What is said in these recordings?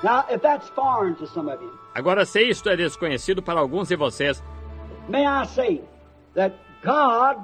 Now, if that's foreign to some of you, Agora, se isto é desconhecido para alguns de vocês, may I say that God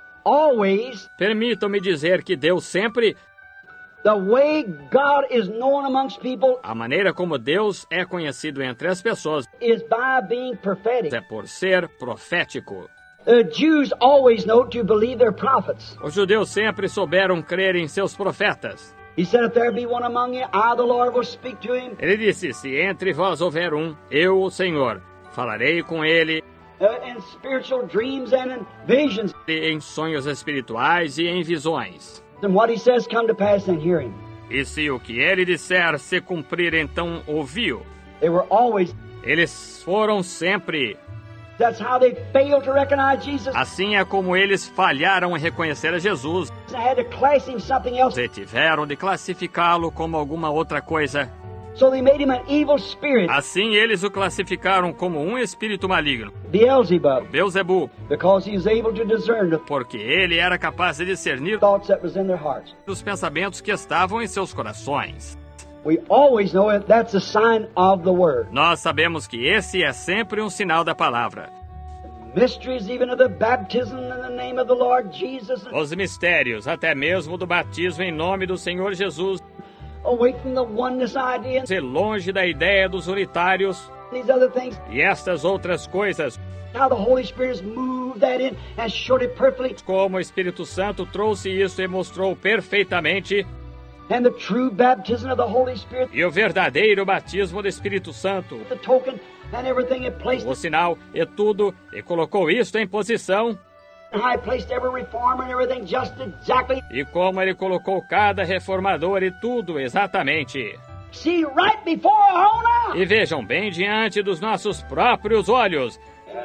always, permitam-me dizer que Deus sempre, the way God is known amongst people a maneira como Deus é conhecido entre as pessoas, is by being prophetic. é por ser profético. The Jews always know to believe their prophets. Os judeus sempre souberam crer em seus profetas. He said, if there be one among you, I, the Lord, will speak to him. Ele disse, se entre vós houver um, eu, o Senhor, falarei com ele In spiritual dreams and in visions. em sonhos espirituais e em visões. And what he says come to pass, and hear him. E se o que ele disser se cumprir, então ouviu. They were always, Eles foram sempre. that's how they failed to recognize Jesus. Assim é como eles falharam em reconhecer a Jesus They had to class him something else. e tiveram de classificá-lo como alguma outra coisa. So they made him an evil spirit, Assim eles o classificaram como um espírito maligno, Beelzebub, Beelzebu, because he was able to discern the porque ele era capaz de discernir thoughts that was in their hearts. os pensamentos que estavam em seus corações. We always know that that's a sign of the word. Nós sabemos que esse é sempre um sinal da palavra. Mysteries even of the baptism in the name of the Lord Jesus. Os mistérios, até mesmo do batismo em nome do Senhor Jesus, Away from the oneness idea and e longe da ideia dos unitários these other things. e estas outras coisas, How the Holy Spirit has moved that in and showed it perfectly. como o Espírito Santo trouxe isso e mostrou perfeitamente, And the true baptism of the Holy Spirit, e o verdadeiro batismo do Espírito Santo, the token and everything, it placed o it. sinal e tudo, e colocou isto em posição, And how he placed every reformer and everything just exactly. e como ele colocou cada reformador e tudo exatamente. See right before our own eyes. E vejam bem diante dos nossos próprios olhos.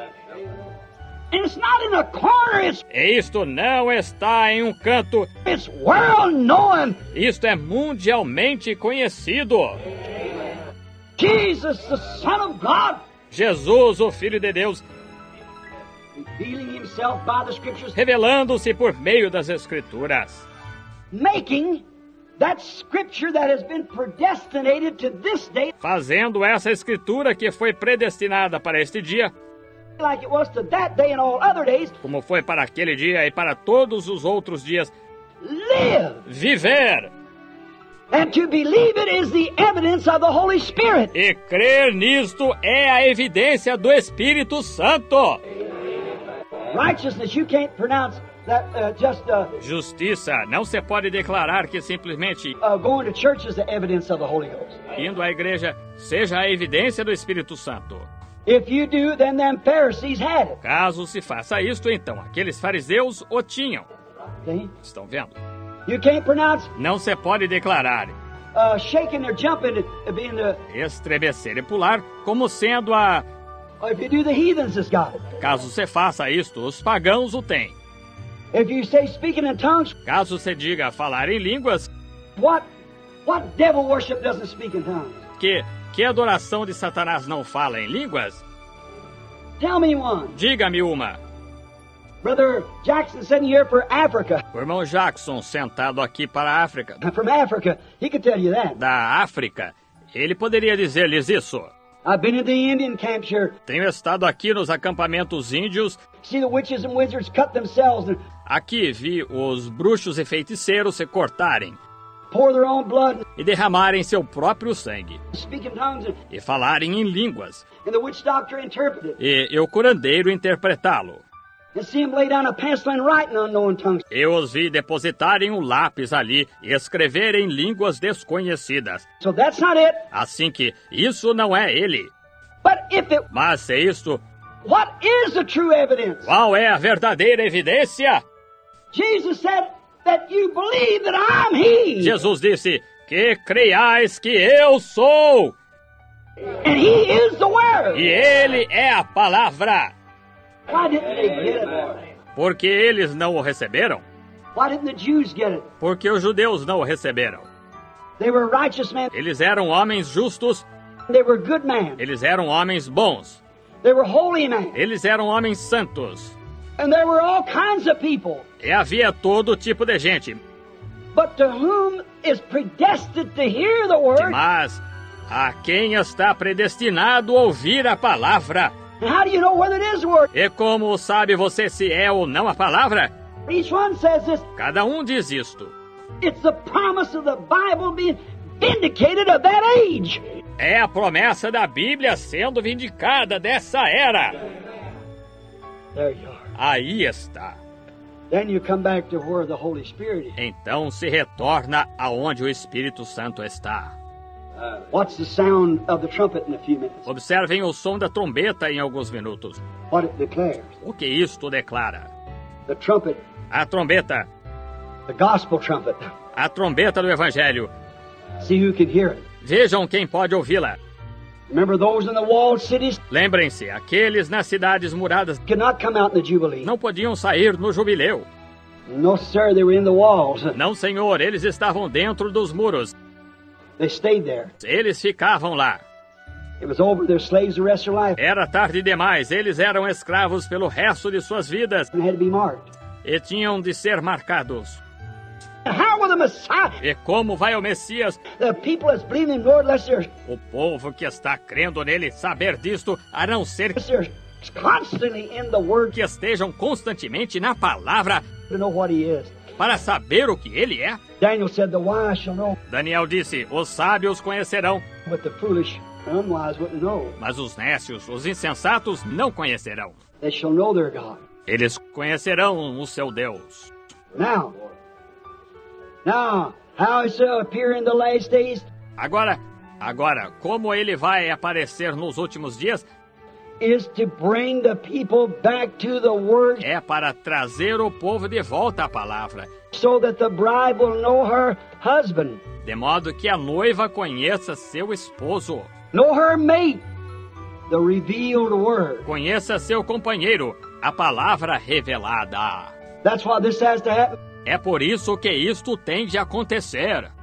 And it's not in a corner, E isto não está em um canto, it's world knowing. isto é mundialmente conhecido. Jesus, the Son of God, Jesus, o Filho de Deus, revealing himself by the scriptures, revelando-se por meio das Escrituras, making that scripture that has been predestinated to this day, fazendo essa Escritura que foi predestinada para este dia, like it was to that day and all other days, como foi para aquele dia e para todos os outros dias, live. viver. And to believe it is the evidence of the Holy Spirit. E crer nisto é a evidência do Espírito Santo. Righteousness, you can't pronounce that Justiça, não se pode declarar que simplesmente going to church is the evidence of the Holy Ghost. indo à igreja seja a evidência do Espírito Santo. If you do, then them Pharisees had it. Caso se faça isto, então aqueles fariseus o tinham. See? Estão vendo? You can't pronounce Não se pode declarar shaking or jumping being the. estremecer e pular como sendo a... If you do, the heathens has got it. Caso se faça isto, os pagãos o têm. If you say speaking in tongues, Caso se diga falar em línguas, what devil worship doesn't speak in tongues? que adoração de Satanás não fala em línguas? Tell me one. Diga-me uma. Brother Jackson sitting here for Africa. O irmão Jackson, sentado aqui para a África, From Africa, he could tell you that. da África, ele poderia dizer-lhes isso. I've been in the Indian camps here. Tenho estado aqui nos acampamentos índios. See the witches and wizards cut themselves and Aqui vi os bruxos e feiticeiros se cortarem pour their own blood e derramarem seu próprio sangue and speak in tongues e falarem em línguas and the witch doctor interpret it. e o curandeiro interpretá-lo. And see him lay down a pencil and write in unknown tongues. Eu os vi depositarem um lápis ali e escreverem línguas desconhecidas. So that's not it. Assim que isso não é ele. But if it, Mas se isto, what is the true evidence? qual é a verdadeira evidência? Jesus said that you believe that I'm He. Jesus disse que creiais que eu sou. And He is the Word. E ele é a palavra. Why didn't they get it? Porque eles não o receberam? Why didn't the Jews get it? Porque os judeus não o receberam. They were righteous men. Eles eram homens justos, They were good men. eles eram homens bons, They were holy men. eles eram homens santos. And there were all kinds of people. E havia todo tipo de gente. But to whom is predestined to hear the Word, Mas A quem está predestinado ouvir a palavra. And how do you know whether it is the word? E como sabe você se é ou não a palavra? Each one says this. Cada um diz isto. It's the promise of the Bible being vindicated of that age. É a promessa da Bíblia sendo vindicada dessa era. There you are. Aí está. Then you come back to where the Holy Spirit is. Então se retorna aonde o Espírito Santo está. Watch the sound of the trumpet in a few minutes. Observem o som da trombeta em alguns minutos. What it declares. O que isto declara? The trumpet, A trombeta. the gospel trumpet. A trombeta do Evangelho. See who can hear it. Vejam quem pode ouvi-la. Remember those in the walled cities Lembrem-se, aqueles nas cidades muradas could not come out in the Jubilee. não podiam sair no jubileu. No, sir, they were in the walls. Não, senhor, eles estavam dentro dos muros. They stayed there. Eles ficavam lá. It was over their slaves the rest of their life Era tarde demais, eles eram escravos pelo resto de suas vidas and had to be marked. e tinham de ser marcados. How will the Messiah, E como vai o Messias, the people that's believing in the Lord, unless o povo que está crendo nele, saber disto, a não ser they're constantly in the Word que estejam constantemente na palavra to know what He is? para saber o que ele é? Daniel said, the wise shall know, Daniel disse, os sábios conhecerão, but the foolish and unwise wouldn't know. mas os nécios, os insensatos, não conhecerão. They shall know their God. Eles conhecerão o seu Deus. Now, how He shall appear in the last days Agora, como ele vai aparecer nos últimos dias, is to bring the people back to the Word é para trazer o povo de volta à palavra, so that the bride will know her husband, de modo que a noiva conheça seu esposo, know her mate, the revealed Word. conheça seu companheiro, a palavra revelada. That's why this has to happen. É por isso que isto tem de acontecer.